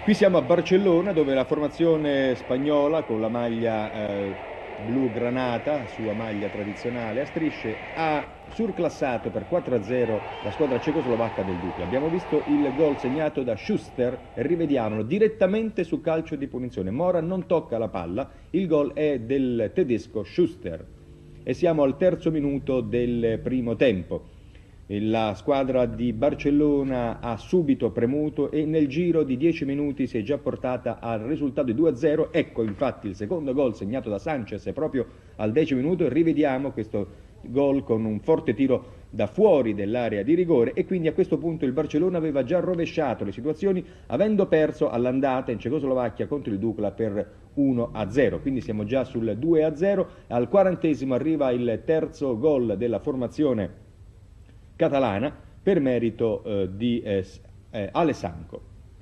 Qui siamo a Barcellona, dove la formazione spagnola con la maglia blu granata, sua maglia tradizionale a strisce, ha surclassato per 4-0 la squadra cecoslovacca del Dukla. Abbiamo visto il gol segnato da Schuster e rivediamolo direttamente su calcio di punizione. Mora non tocca la palla, il gol è del tedesco Schuster e siamo al terzo minuto del primo tempo. La squadra di Barcellona ha subito premuto e nel giro di 10 minuti si è già portata al risultato di 2-0. Ecco infatti il secondo gol segnato da Sanchez proprio al 10° minuto. Rivediamo questo gol con un forte tiro da fuori dell'area di rigore e quindi a questo punto il Barcellona aveva già rovesciato le situazioni avendo perso all'andata in Cecoslovacchia contro il Dukla per 1-0. Quindi siamo già sul 2-0. Al 40° arriva il terzo gol della formazione catalana per merito di Alessanco.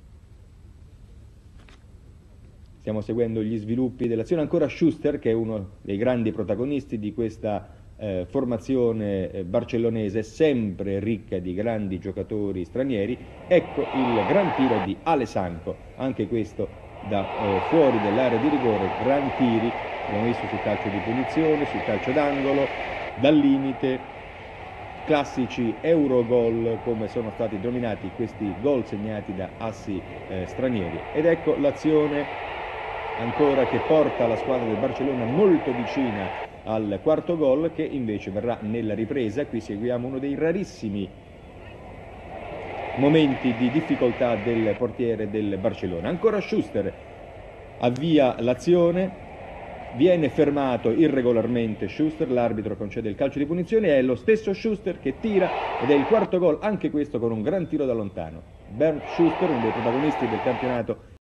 Stiamo seguendo gli sviluppi dell'azione, ancora Schuster che è uno dei grandi protagonisti di questa formazione barcellonese, sempre ricca di grandi giocatori stranieri. Ecco il gran tiro di Alessanco, anche questo da fuori dell'area di rigore, gran tiri, abbiamo visto sul calcio di punizione, sul calcio d'angolo, dal limite. Classici Eurogol, come sono stati denominati questi gol segnati da assi stranieri. Ed ecco l'azione ancora che porta la squadra del Barcellona molto vicina al quarto gol, che invece verrà nella ripresa. Qui seguiamo uno dei rarissimi momenti di difficoltà del portiere del Barcellona. Ancora Schuster avvia l'azione. Viene fermato irregolarmente Schuster, l'arbitro concede il calcio di punizione, è lo stesso Schuster che tira ed è il quarto gol, anche questo con un gran tiro da lontano. Bernd Schuster, uno dei protagonisti del campionato